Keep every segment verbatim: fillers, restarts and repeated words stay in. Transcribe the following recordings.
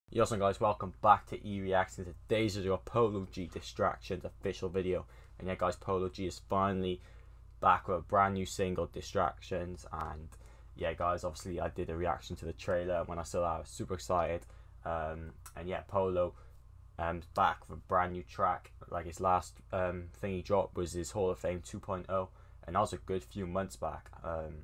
Yo, so guys, welcome back to E-Reacts. Today's is your Polo G Distractions official video. And yeah guys, Polo G is finally back with a brand new single, Distractions. And yeah guys, obviously I did a reaction to the trailer. When I saw that, I was super excited. Um, and yeah, Polo um, back with a brand new track. Like his last um, thing he dropped was his Hall of Fame two point oh. And that was a good few months back. Um,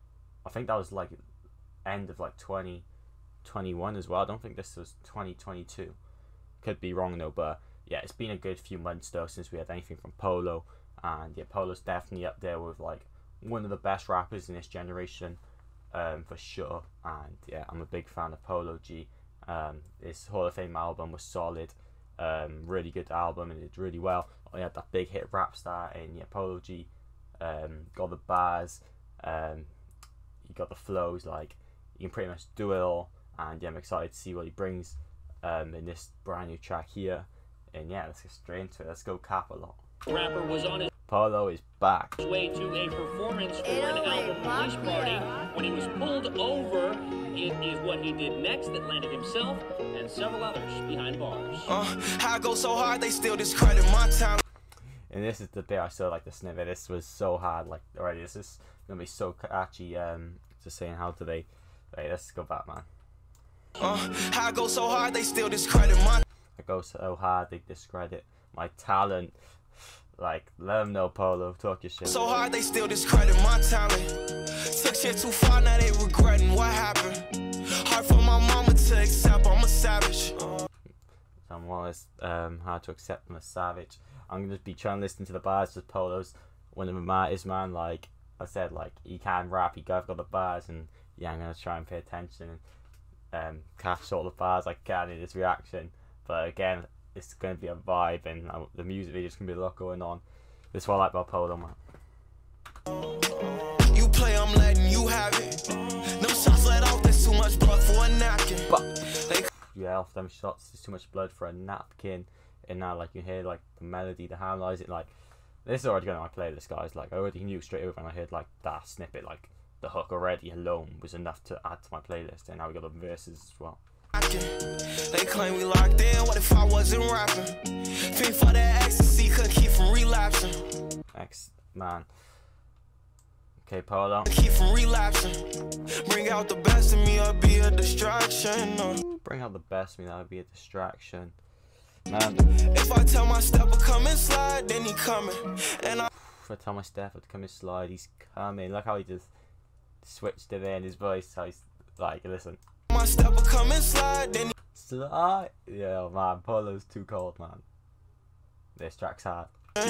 I think that was like end of like twenty twenty-one as well. I don't think this was twenty twenty-two. Could be wrong though, but yeah, it's been a good few months though since we had anything from Polo. And yeah, Polo's definitely up there with like one of the best rappers in this generation, um, for sure. And yeah, I'm a big fan of Polo G. Um, his Hall of Fame album was solid, um, really good album, and it did really well. He had that big hit Rap Star, and yeah, Polo G um, got the bars, um, he got the flows, like you can pretty much do it all. And yeah, I'm excited to see what he brings um, in this brand new track here. And yeah, let's get straight into it. Let's go cap a lot. Rapper was on his Polo is back. way to a performance for an album release party. When he was pulled over, it is what he did next that landed himself and several others behind bars. Uh, how I go so hard, they still discredit my talent. And this is the bit I saw, like the snippet. This was so hard, like already. This is gonna be so catchy. Um, just saying, how do they? Wait, let's go back, man. Uh, how I go so hard, they still discredit my I go so hard, they discredit my talent. Like, let them know, Polo, talk your shit. So hard, they still discredit my talent. Took shit too far, now they regretting what happened. Hard for my mama to accept, I'm a savage. Uh. I'm always um, hard to accept, I'm a savage. I'm gonna be trying to listen to the bars because Polo's one of the artists, man. Like I said, like he can rap, he got got the bars, and yeah, I'm gonna try and pay attention and um, catch all the bars I can in this reaction. But again, it's going to be a vibe, and uh, the music video is going to be a lot going on. This is what I like about Polo, man. You play, I'm letting you have it. No shots let out, there's too much blood for a napkin. But yeah, off them shots, there's too much blood for a napkin. And now, like, you hear like the melody, the harmonize it. Like, this is already going on my playlist, guys. Like, I already knew straight away when I heard like that snippet, like the hook already alone was enough to add to my playlist. And now we got the verses as well. They claim we locked in, what if I wasn't rapping? Think for that ecstasy, couldn't keep from relapsing. X, man. Okay, Polo. Keep from relapsing. Bring out the best in me or be a distraction. No. Bring out the best in me, that would be a distraction. Man. If I tell my stepper come and slide, then he coming. And I if I tell my stepper to come and slide, he's coming. Look how he just switched it in his voice. How he's like, listen. My stepper come and slide, then he slide. Yeah, man, Polo's too cold, man. This track's hard.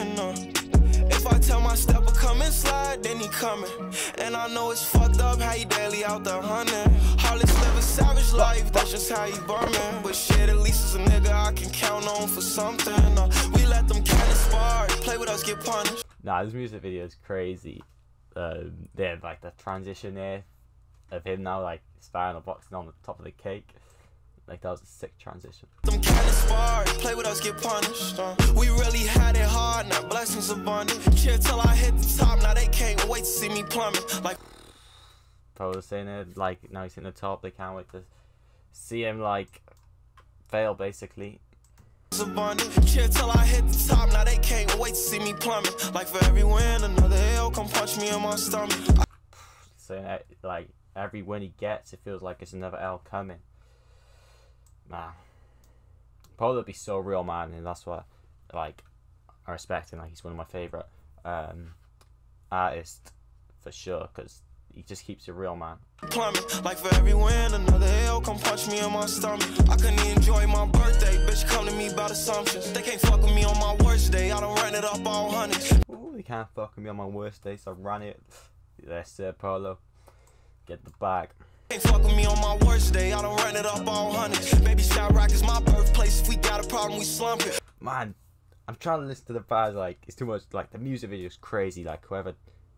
If I tell my stepper come and slide, then he coming. And I know it's fucked up how he daily out there hunting. Harlots live a savage life, that's just how he burning. But shit, at least as a nigga I can count on for something. Uh, we let them kind of spar, play with us, get punished. Nah, this music video is crazy. Um, yeah, like the transition there of him now, like sparring or boxing on the top of the cake. Like, that was a sick transition. Them kind of spar, play with us, get punished. Uh, we really had it hard, now blessings abundant. Chill till I hit the top, now they can't wait to see me plummet. Like Polo saying it, like now he's hitting the top, they can't wait to see him like fail, basically. Abundant. Chill till I hit the top, now they can't wait to see me plummet. Like for every win, another L come punch me in my stomach. Saying that, like every win he gets, it feels like it's another L coming. Man, Polo be so real, man, and that's what like I respect him. Like, he's one of my favorite um artists for sure, because he just keeps it real, man. Plummet. Like for every win, another L come punch me in my stomach. I couldn't enjoy my birthday, bitch come to me about assumptions. They can't fuck with me on my worst day, I don't run it up all hundreds. Ooh, they can't fuck with me on my worst day, so I run it. That's it, Polo. Get the bag. Ain't fuck with me on my worst day, I don't run it up all hundreds. Baby Shot Rock is my birthplace, if we got a problem we slump it. Man, I'm trying to listen to the bars, like it's too much. Like the music video is crazy. Like whoever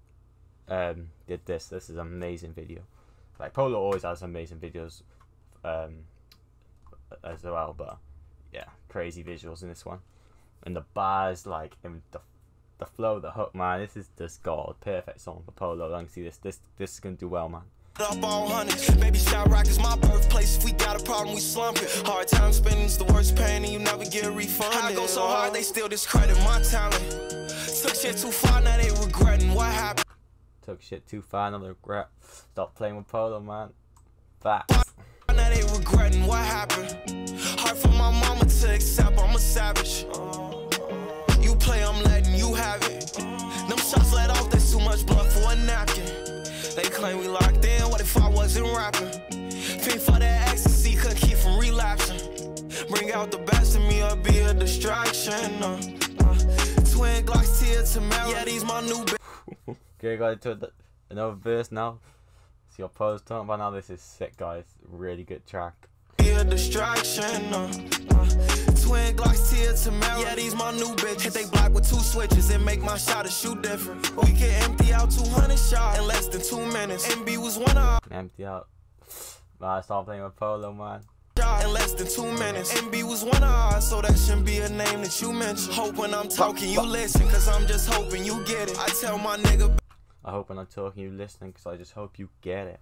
um did this, this is an amazing video. Like Polo always has amazing videos um as well, but yeah, crazy visuals in this one. And the bars, like, and the the flow, the hook, man, this is just gold. Perfect song for Polo. I can see this this this is gonna do well, man. Up all hundreds. Baby Shot Rock is my birthplace. If we got a problem, we slump it. Hard time spending's the worst pain, and you never get refunded. I go so hard, they still discredit my talent. Took shit too far, now they regretting what happened. Took shit too far, now they regret. Stop playing with Polo, man. Facts. Now they regretting what happened. Hard for my mama to accept, I'm a savage. You play, I'm letting you have it. Them shots let off, there's too much blood for a napkin. They claim we locked in, what if I wasn't rapping? Fiend for that ecstasy, couldn't keep from relapsing. Bring out the best in me or be a distraction. Uh, uh, twin Glocks, Tia Tamara, yeah, these my new bitch. Okay, guys, to the, another verse now. See what Polo's talking about now. This is sick, guys. Really good track. Be a distraction. Uh, uh, twin Glocks, Tia Tamara, yeah, these my new bitch. Hit they block with two switches and make my shot a shoot different. We can empty out two hundred shots in less than two minutes. M B was one of Empty out. Man, stop playing with Polo, man. in less than two minutes. M B was one of ours, so that shouldn't be a name that you mention. Hope when I'm talking you listen, cause I'm just hoping you get it. I tell my nigga, I hope when I'm talking you listening, cause I just hope you get it.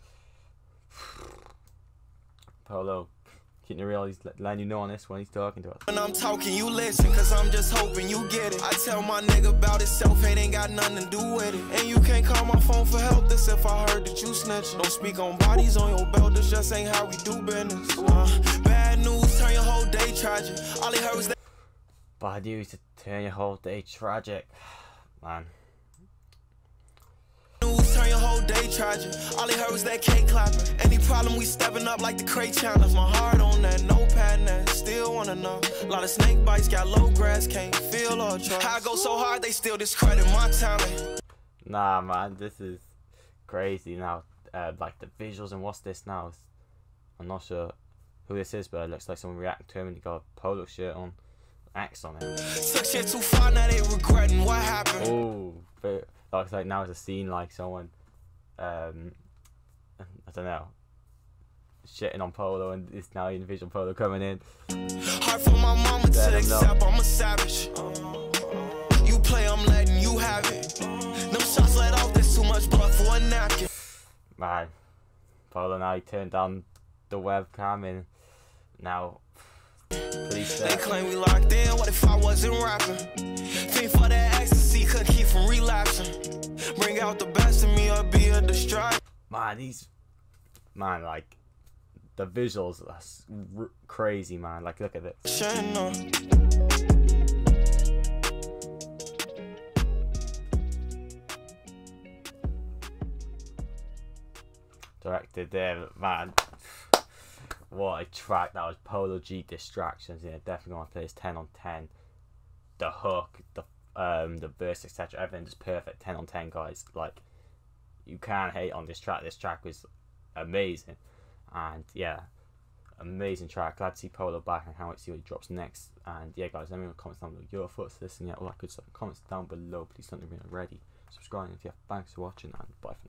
Polo, keeping it real, he's letting you know on this one, he's talking to us. when I'm talking you listen, cause I'm just hoping you get it. I tell my nigga about his self-hate ain't got nothing to do with it. And you can't call my phone for help, this if I heard that you snitch. Don't speak on bodies on your belt, this just ain't how we do business. Uh, bad news, turn your whole day tragic. All he heard was that Bad news to turn your whole day tragic. Man. news, turn your whole day tragic. All he heard was that cake clapping. Any problem, we stepping up like the crate challenge. My heart on that, notepad and still wanna know. A lot of snake bites, got low grass, can't feel or trust. How I go so hard, they still discredit my talent. Nah, man, this is crazy now. Uh, like the visuals and what's this now? I'm not sure who this is, but it looks like someone reacting to him and he got a Polo shirt on, X on it. Took shit too far, now they regretting what happened. Oh, but looks like now it's a scene like someone, um, I don't know, shitting on Polo, and it's now individual Polo coming in. Hard for my mama to accept, I'm a savage. You play, I'm letting you have it. Them shots let off, there's too much blood for a napkin. Man, Polo now he turned down the webcam and now police They there. claim we locked in, what if I wasn't rapping? Fiend for that ecstasy, couldn't keep from relapsing. Bring out the best in me or be a distraction. Man, these, man, like, the visuals are s- r crazy, man. Like, look at this. Directed there, man. What a track that was. Polo G Distractions. Yeah, definitely gonna play this ten on ten. The hook, the um, the verse, et cetera. Everything just perfect. ten on ten, guys. Like, you can't hate on this track. This track was amazing, and yeah, amazing track. Glad to see Polo back, and can't wait to see what he drops next. And yeah, guys, let me know in the comments down below your thoughts to this, and yeah, all that good stuff. Comments down below. Please don't be already. Subscribe if you have. Thanks for watching, and bye for now.